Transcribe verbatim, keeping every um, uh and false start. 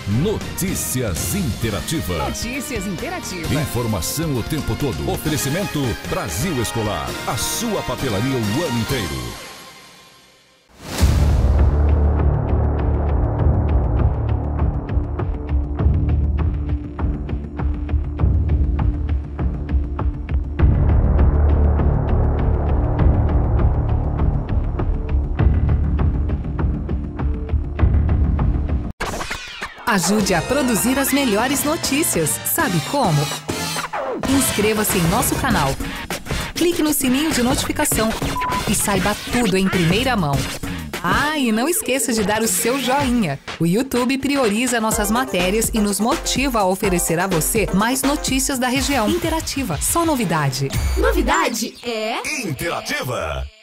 Notícias Interativa. Notícias Interativa. Informação o tempo todo. Oferecimento Brasil Escolar. A sua papelaria o ano inteiro. Ajude a produzir as melhores notícias. Sabe como? Inscreva-se em nosso canal. Clique no sininho de notificação e saiba tudo em primeira mão. Ah, e não esqueça de dar o seu joinha. O YouTube prioriza nossas matérias e nos motiva a oferecer a você mais notícias da região. Interativa, só novidade. Novidade é... Interativa.